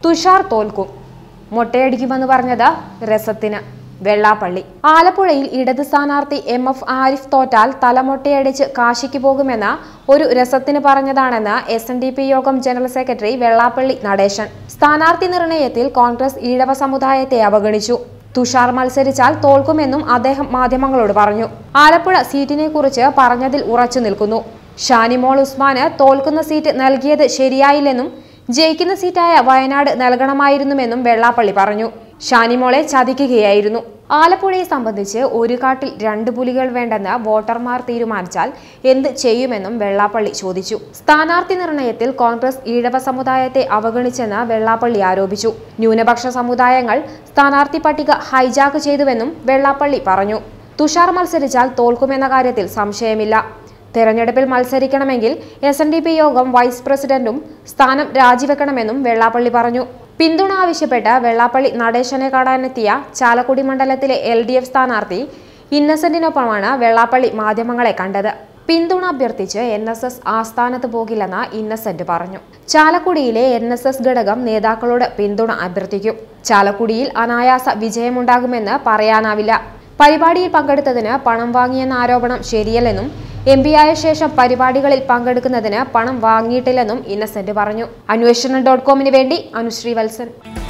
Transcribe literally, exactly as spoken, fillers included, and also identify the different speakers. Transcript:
Speaker 1: തുഷാർ തോൽക്കും. മൊട്ടയടിക്കുമെന്ന് പറഞ്ഞത് രസത്തിന്. വെള്ളാപ്പള്ളി. ആലപ്പുഴയിൽ ഇടത് സ്ഥാനാർത്ഥി എം എഫ് ആരിഫ് തോറ്റാൽ തലമൊട്ടയടിച്ച് കാശിക്ക് പോകുമെന്ന് ഒരു രസത്തിന് പറഞ്ഞതാണെന്ന് എസ് എൻ ഡി പി യോഗം ജനറൽ സെക്രട്ടറി വെള്ളാപ്പള്ളി നടേശൻ. സ്ഥാനാർത്ഥി നിർണയത്തിൽ കോൺഗ്രസ് ഈഴവ സമുദായത്തെ അവഗണിച്ചു. തുഷാർ മത്സരിച്ചാൽ തോൽക്കുമെന്നും അദ്ദേഹം മാധ്യമങ്ങളോട് പറഞ്ഞു. ആലപ്പുഴ സീറ്റിനെ കുറിച്ച് പറഞ്ഞതിൽ ഉറച്ചു നിൽക്കുന്നു. ഷാനിമോൾ ഉസ്മാന് തോൽക്കുന്ന സീറ്റ് നൽകിയത് ശരിയായില്ലെന്നും ജയിക്കുന്ന സീറ്റായ വയനാട് നൽകണമായിരുന്നുവെന്നും വെള്ളാപ്പള്ളി പറഞ്ഞു. ഷാനിമോളെ ചതിക്കുകയായിരുന്നു. ആലപ്പുഴയെ സംബന്ധിച്ച് ഒരു കാട്ടിൽ രണ്ട് പുലികൾ വേണ്ടെന്ന് വോട്ടർമാർ തീരുമാനിച്ചാൽ എന്ത് ചെയ്യുമെന്നും വെള്ളാപ്പള്ളി ചോദിച്ചു. സ്ഥാനാർത്ഥി നിർണയത്തിൽ കോൺഗ്രസ് ഈഴവ സമുദായത്തെ അവഗണിച്ചെന്ന് വെള്ളാപ്പള്ളി ആരോപിച്ചു. ന്യൂനപക്ഷ സമുദായങ്ങൾ സ്ഥാനാർത്ഥി പട്ടിക ഹൈജാക്ക് ചെയ്തുവെന്നും വെള്ളാപ്പള്ളി പറഞ്ഞു. തുഷാർ മത്സരിച്ചാൽ തോൽക്കുമെന്ന കാര്യത്തിൽ സംശയമില്ല. തെരഞ്ഞെടുപ്പിൽ മത്സരിക്കണമെങ്കിൽ എസ് എൻ ഡി പി യോഗം വൈസ് പ്രസിഡന്റും സ്ഥാനം രാജിവെക്കണമെന്നും വെള്ളാപ്പള്ളി പറഞ്ഞു. പിന്തുണ ആവശ്യപ്പെട്ട് വെള്ളാപ്പള്ളി നടേശനെ കാണാനെത്തിയ ചാലക്കുടി മണ്ഡലത്തിലെ എൽ ഡി എഫ് സ്ഥാനാർത്ഥി ഇന്നസെന്റിനൊപ്പമാണ് വെള്ളാപ്പള്ളി മാധ്യമങ്ങളെ കണ്ടത്. പിന്തുണ അഭ്യർത്ഥിച്ച് എൻ എസ് എസ് ആസ്ഥാനത്ത് പോകില്ലെന്ന് ഇന്നസെന്റ് പറഞ്ഞു. ചാലക്കുടിയിലെ എൻ എസ് എസ് ഘടകം നേതാക്കളോട് പിന്തുണ അഭ്യർത്ഥിക്കും. ചാലക്കുടിയിൽ അനായാസ വിജയമുണ്ടാകുമെന്ന് പറയാനാവില്ല. പരിപാടിയിൽ പങ്കെടുത്തതിന് പണം വാങ്ങിയെന്ന ആരോപണം ശരിയല്ലെന്നും എം പിയായ ശേഷം പരിപാടികളിൽ പങ്കെടുക്കുന്നതിന് പണം വാങ്ങിയിട്ടില്ലെന്നും ഇന്നസെന്റ് പറഞ്ഞു. അന്വേഷണം ഡോട്ട് കോമിന് വേണ്ടി അനുശ്രീ വത്സൻ.